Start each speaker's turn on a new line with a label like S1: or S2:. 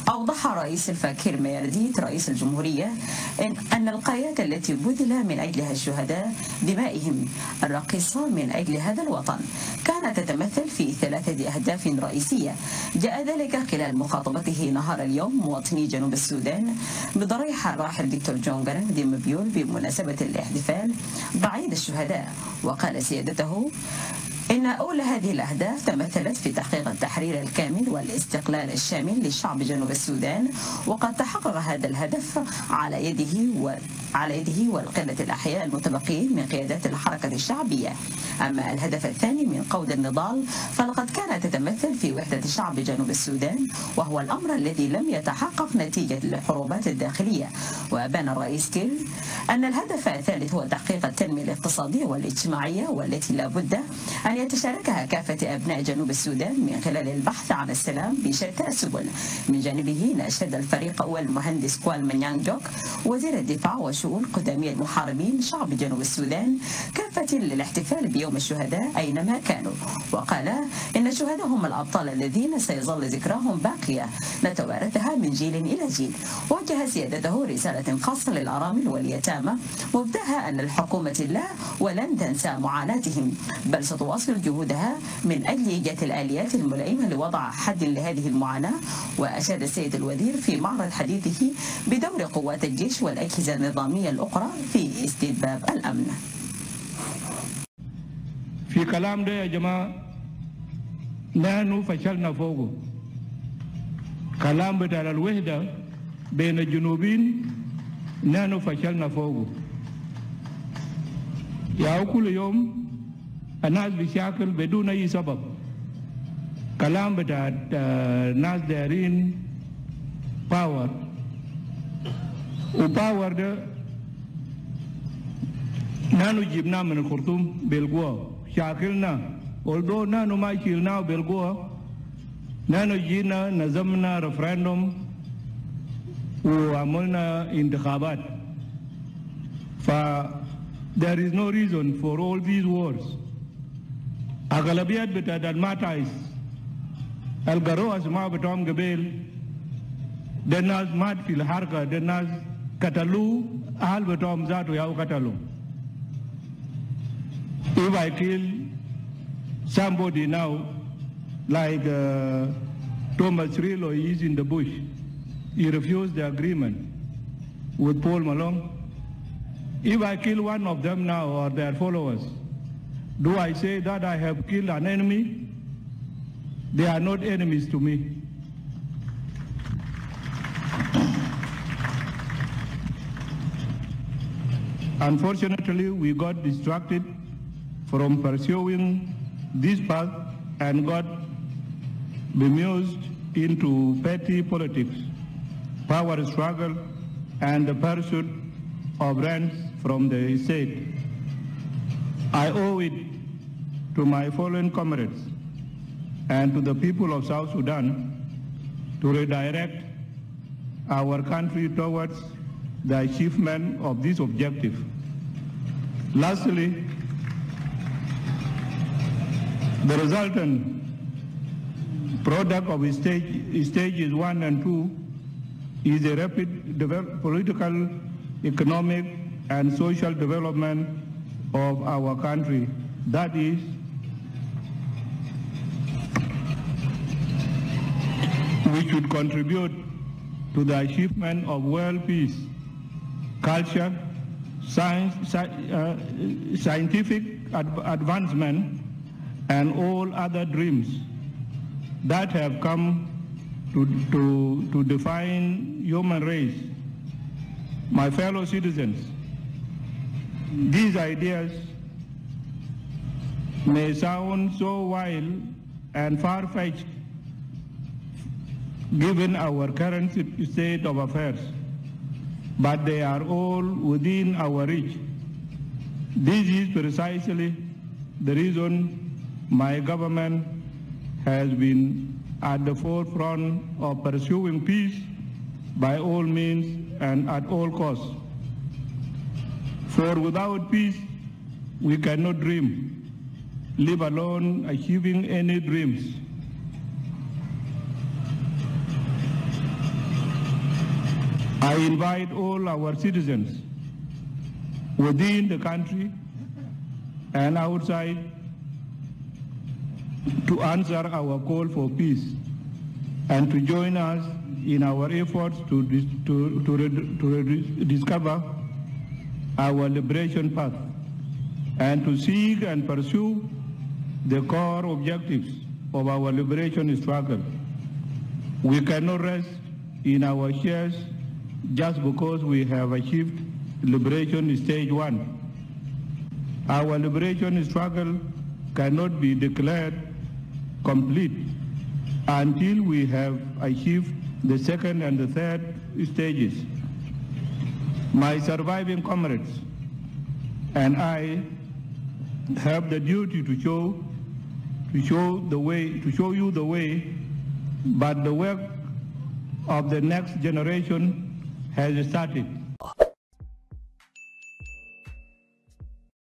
S1: أوضح رئيس الفاكر ميرديت رئيس الجمهورية أن القايات التي بذل من أجلها الشهداء دمائهم الراقصة من أجل هذا الوطن كانت تتمثل في 3 أهداف رئيسية. جاء ذلك خلال مخاطبته نهار اليوم مواطني جنوب السودان بضريح الراحل دكتور جون غارانغ دي مبيول بمناسبة الاحتفال بعيد الشهداء. وقال سيادته إن أولى هذه الأهداف تمثلت في تحقيق التحرير الكامل والاستقلال الشامل للشعب جنوب السودان، وقد تحقق هذا الهدف على يده والقلة الأحياء المتبقين من قيادات الحركة الشعبية. أما الهدف الثاني من قود النضال فلقد كانت تتمثل في وحدة شعب جنوب السودان، وهو الأمر الذي لم يتحقق نتيجة الحروبات الداخلية. وأبان الرئيس كير أن الهدف الثالث هو تحقيق التنمية الاقتصادية والاجتماعية، والتي لا بد أن يتشاركها كافة أبناء جنوب السودان من خلال البحث عن السلام بشتى السبل. من جانبه ناشد الفريق أول المهندس كوال منيانغ جوك وزير الدفاع وشؤون قدامي المحاربين شعب جنوب السودان كافة للاحتفال بيوم الشهداء أينما كانوا، وقال إن الشهداء هم الأبطال الذين سيظل ذكراهم باقية نتوارثها من جيل إلى جيل. وجه سيادته رسالة خاصة للأرامل واليتامى مبداها أن الحكومة لا ولن تنسى معاناتهم، بل ستواصل جهودها من أجل إيجاد الآليات الملائمة لوضع حد لهذه المعاناة. وأشاد السيد الوزير في معرض حديثه بدور قوات الجيش والأجهزة النظامية الأخرى في استتباب الأمن.
S2: في كلام ده يا جماعة نحن فشلنا فوقه. كلام بتاع الوحدة بين الجنوبين نحن فشلنا فوقه. يا كل يوم الناس بشكل بدون أي سبب. كلام بتاع ناس دارين باور، وباور ده نحن جبناه من الخرطوم بالقوة، شاكلنا although نحن ما شيلناه بالقوة. نحن جينا نظمنا رفراندوم وعملنا انتخابات. there is no reason for all these wars. أغلبيات بتاعت الماتايس القروة اسمها بتوعهم قبيل ده الناس مات في الحركة، ده الناس قتلوا أهل بتوعهم ذاته ياو قتلوا. If I kill somebody now like Thomas Rilo is in the bush, he refused the agreement with Paul Malone. If I kill one of them now or their followers, do I say that I have killed an enemy? They are not enemies to me. Unfortunately, we got distracted from pursuing this path and got bemused into petty politics, power struggle, and the pursuit of rents from the state. I owe it to my fallen comrades and to the people of South Sudan to redirect our country towards the achievement of this objective. Lastly, the resultant product of stages 1 and 2 is a rapid political, economic, and social development of our country. That is, we should contribute to the achievement of world peace, culture, scientific advancement, and all other dreams that have come to define human race. My fellow citizens, these ideas may sound so wild and far-fetched given our current state of affairs, but they are all within our reach. This is precisely the reason my government has been at the forefront of pursuing peace by all means and at all costs. For without peace, we cannot dream, let alone achieving any dreams. I invite all our citizens within the country and outside to answer our call for peace and to join us in our efforts to discover our liberation path and to seek and pursue the core objectives of our liberation struggle. We cannot rest in our shares just because we have achieved liberation stage 1. Our liberation struggle cannot be declared complete until we have achieved the second and the third stages. My surviving comrades and I have the duty to show you the way, but the work of the next generation has started.